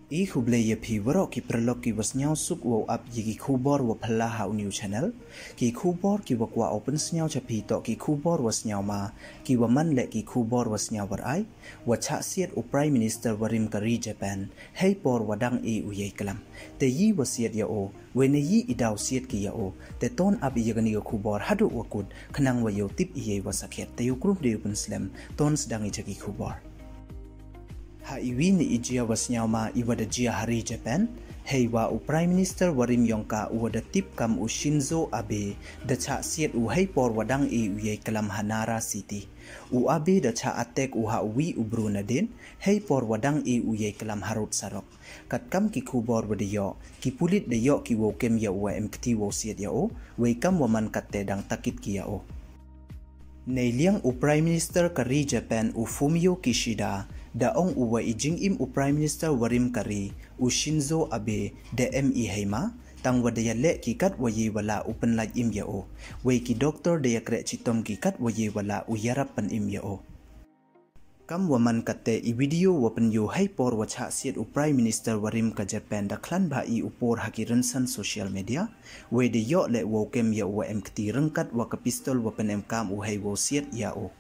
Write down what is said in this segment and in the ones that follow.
I hubleye pi waro ki prelok ki was nyau suk wo up yi kubor wo pala hau new channel ki kubor ki wakwa open nyau chapi to ki kubor was nyau ma ki waman le ki kubor was nyau warai wa Chah siat u prime minister warim kari Japan heipor wadang e uyei kalam te yi wasiat ya o when yi idaw siat ki ya o te ton up yagani kubor hadu wakut kanang wa yo tip iye wasakhet te yukrum de open slam ton sedang i jaki kubor Haiwi ni ijia wasnyau ma iwada jia hari Japan heiwa u prime minister warim yongka uwada tip kam u Shinzo Abe da Chah siat u heipor wadang e uyei kalam Hanara City u Abe da Chah attack u hawi u Brunadin heipor wadang e uyei kalam Harut Sarok kat kam ki kubor wadiyo ki pulit de yo ki wo kem ya wa mkt wo siat ya o wei kam waman katte dang takit ki ya o Neiliang u prime minister kari Japan u Fumio Kishida daong uwa ijing im u prime minister warim kari u Shinzo Abe de mi heima tang wadaya le ki kat waye wala upen laj im ya o wei ki doktor de yakre chitom ki kat waye wala u yarapan im ya o kam waman katte i video wapen yo heipor wa Chah siat u prime minister warim ka Japan da klan ba i upor hakiran san social media wei de yo le wo kem ya wa mkt rengkat wa ka pistol wapen kam u hei wo siat ya o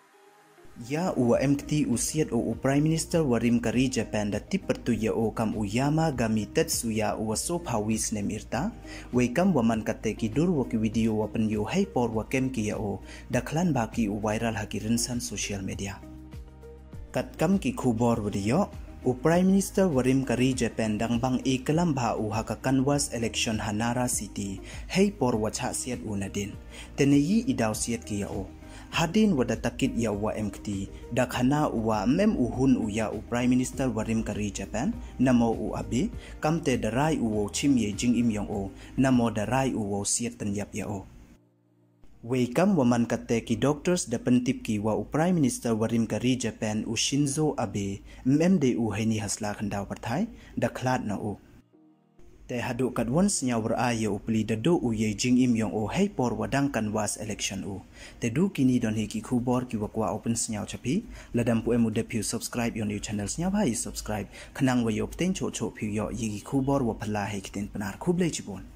Ya uwa mkt usiat o prime minister warim kari Japan da tip pertu ya o kam uyama gami tetsuya uwa sop hawis nem irta wei kam waman kate ki dur wa ki video wapen yo heipor wa kem ki ya o da klan baki u viral hakirin san social media kat kam ki kubor video u prime minister warim kari Japan dang bang e kalam ba u hakakan was election Hanara City heipor wa Chah siat unadin teneyi idaw siat ki ya o Hadin wada takit ya wa mkt dakhana uwa mem uhun uya u prime minister warim kari Japan namo u Abe kamte darai uwo chim ye jing im yong o namo darai uwo siat tan yap ya o wei kam waman kate ki doctors da pentip ki wa u prime minister warim kari Japan u Shinzo Abe mmde u heni hasla khandaw parthai dakhlat na o te hadu kat once nyawr aye upli da do u ye jing im yong o heipor wadang kan was election u te du kini don he ki khubor ki wakwa open snyaw chapi ladam pu emu de phu subscribe yon new channel snyaw bhai subscribe khanang wa yo pten cho cho phu yo yi ki khubor wa phala he kiten Pnar khublei chibon